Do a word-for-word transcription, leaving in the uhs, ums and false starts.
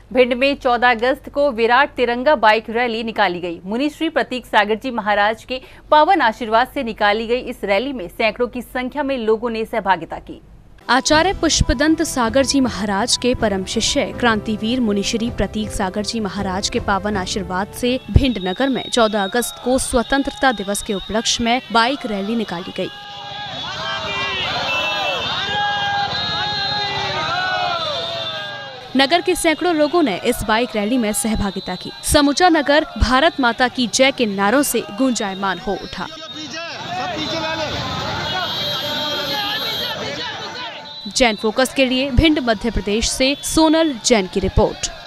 भिंड में चौदह अगस्त को विराट तिरंगा बाइक रैली निकाली गई। मुनि श्री प्रतीक सागर जी महाराज के पावन आशीर्वाद से निकाली गई इस रैली में सैकड़ों की संख्या में लोगों ने सहभागिता की। आचार्य पुष्पदंत सागर जी महाराज के परम शिष्य क्रांतिवीर मुनिश्री प्रतीक सागर जी महाराज के पावन आशीर्वाद से भिंड नगर में चौदह अगस्त को स्वतंत्रता दिवस के उपलक्ष्य में बाइक रैली निकाली गई। नगर के सैकड़ों लोगों ने इस बाइक रैली में सहभागिता की। समूचा नगर भारत माता की जय के नारों से गूंजायमान हो उठा। जैन फोकस के लिए भिंड मध्य प्रदेश से सोनल जैन की रिपोर्ट।